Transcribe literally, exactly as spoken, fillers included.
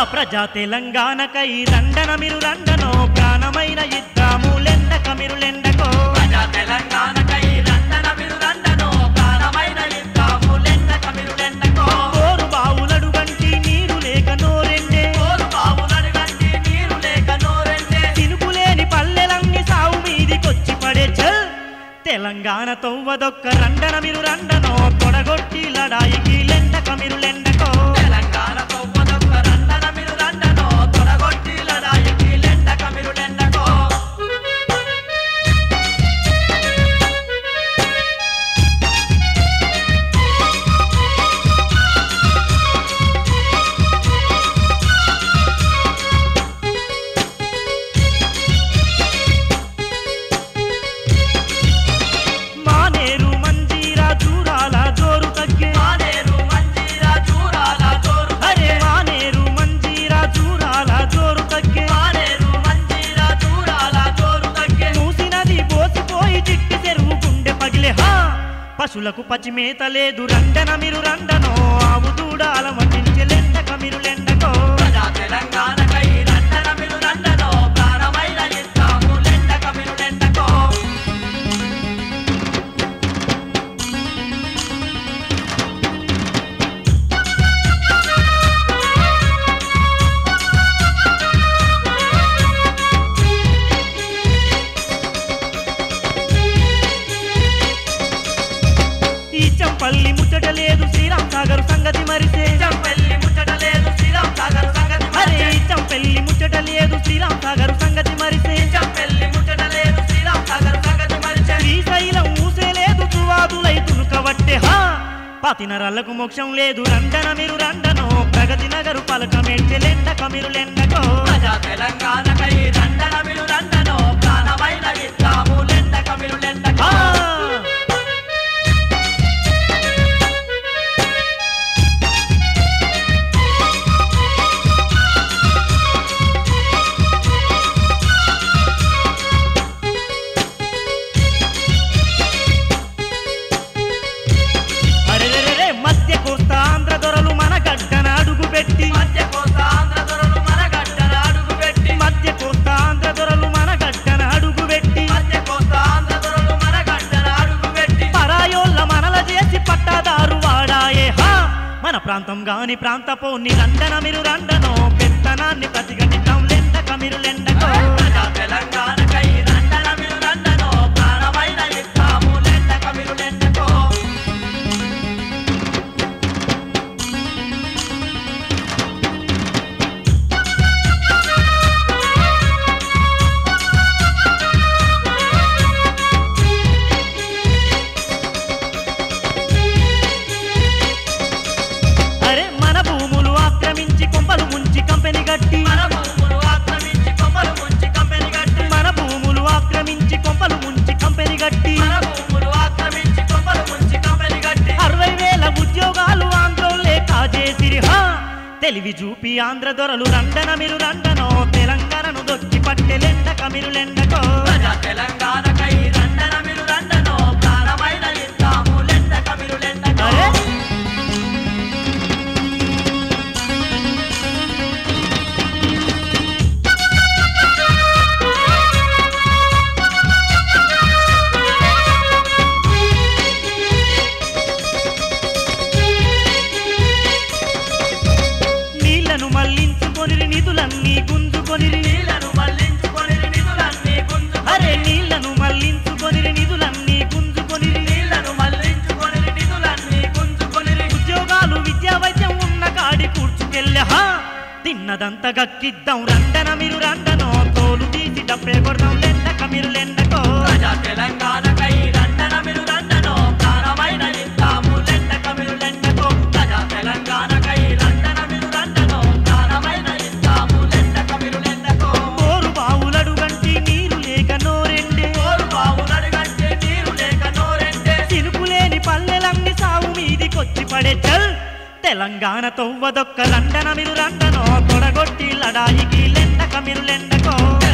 ప్రజా తెలంగాణకై రండన మీరు రండనో ప్రాణమైన ఇద్దాము లెండక మీరు లెండకో ప్రజా తెలంగాణకై రండన మీరు రండనో ప్రాణమైన ఇద్దాము లెండక మీరు లెండకో కోరు బావులడు గంటి నీరు లేక నోరెండే కోరు బావులడు గంటి నీరు లేక నోరెండే తినుకులేని పల్లెలన్నీ సావు మీదికొచ్చి పడే చల్ తెలంగాణ తవ్వదొక్క రండన మీరు రండనో తొడగొట్టి లడాయికి లెండక మీరు లెండకో తెలంగాణ తవ్వదొక్క రండన మీరు రండనో తొడగొట్టి లడాయికి లెండక మీరు లెండకో మానేరు మంజీరా చూరాల జోరు తగ్గే మానేరు మంజీరా చూరాల జోరు అరే మానేరు మంజీరా చూరాల జోరు తగ్గే మానేరు మంజీరా చూరాల జోరు తగ్గే మూసినది పోసిపోయి చిట్టి చెరువు గుండె పగిలే హా పశులకు పచ్చిమేత లేదు రండన మీరు రండనో ఆవు దూడాల మట్టించి లెండక మీరు లెండకో ప్రజా తెలంగాణకై రండన మీరు రండనో ప్రాణమైన ఇద్దాము లెండక మీరు లెండకో ఈ చంపల్లి ముచ్చట లేదు శ్రీరామ్ సాగర్ సంగతి మరిసే చంపెల్లి ముచ్చట లేదు శ్రీరామ్ సాగర్ సంగతి అరే మరిసే ఈ చంపల్లి ముచ్చట లేదు శ్రీరామ్ సాగర్ సంగతి మరిసే చంపెల్లి ముచ్చట లేదు శ్రీరామ్ సాగర్ సంగతి మరిసే శ్రీశైలం ఊసే లేదు తువాదులై తునుకవట్టే హా పాతినరాళ్లకు మోక్షం లేదు రండన మీరు రండనో ప్రగతి నగరు పలకమేడ్చె లెండక మీరు లెండకో ప్రజా తెలంగాణకై రండన మీరు రండనో ప్రాణమైన ఇద్దాము లెండక మీరు లెండకో ఆ! అరెరెరెరె మధ్య కోస్తా ఆంధ్ర దొరలు మన గడ్డన అడుగు పెట్టి మధ్య కోస్తా ఆంధ్ర దొరలు మన గడ్డన అడుగు పెట్టి మధ్య కోస్తా ఆంధ్ర దొరలు మన గడ్డన అడుగు పెట్టి మధ్య కోస్తా ఆంధ్ర దొరలు మన గడ్డన అడుగు పెట్టి పరాయోళ్ళ మనల చేసి పట్టాదారు వాడాయే హా మన ప్రాంతం గాని ప్రాంతపోని రండన మీరు రండనో పెత్తనాన్ని ప్రతిఘటిద్దాం లెండక మీరు లెండకో ప్రజా తెలంగాణకై రండన మీరు రండనో ప్రాణమైన ఇద్దాము లెండక మీరు లెండకో అరే మన భూములు ఆక్రమించి కొంపలు ముంచి కంపెనీ గట్టి మన భూములు ఆక్రమించి కొమ్మలు ముంచి కంపెనీ గట్టి మన భూములు ఆక్రమించి కొంపలు ముంచి కంపెనీ గట్టి మన భూములు ఆక్రమించి కొమ్మలు ముంచి కంపెనీ గట్టి అరవై వేల ఉద్యోగాలు ఆంధ్రోళ్ళే కాజేసిరి హా తెలివి చూపి ఆంధ్ర దొరలు రండన మీరు రండనో తెలంగాణను దొచ్చి పట్టె లెండక మీరు లెండకో ప్రజా తెలంగాణకై రండన మీరు రండనో ప్రాణమైన ఇద్దాము లెండక మీరు లెండకో అరే నీళ్లను మళ్లించుకొని నిధులన్నీ గుంజుకొని నీళ్లను మళ్లించుకొని నిధులన్నీ గుంజుకొని అరే నీళ్లను మళ్లించుకొని నిధులన్నీ గుంజుకొని నీళ్లను మళ్లించుకొని నిధులన్నీ గుంజుకొని ఉద్యోగాలు విద్యా వైద్యం ఉన్న కాడి కూర్చుకెళ్ళ హా తిన్నదంతా గక్కిద్దాం రండన మీరు రండనో తోలు తీసి డబ్బే కొడదాం లెండక మీరు లెండకో ప్రజా తెలంగాణకై రండన మీరు రండనో ప్రాణమైన ఇద్దాము లెండక మీరు లెండకో ప్రజా తెలంగాణకై రండన మీరు రండనో ప్రాణమైన ఇద్దాము లెండక మీరు లెండకో కోరు బావులడు గంటి నీరు లేక నోరెండే కోరు బావులడు గంటే నీరు లేక నోరెండే తినుకులేని పల్లెలన్నీ సావు మీదికొచ్చి పడే చల్ తెలంగాణ తవ్వదొక్క రండన మీరు రండనో తొడగొట్టి లడాయికి లెండక మీరు లెండకో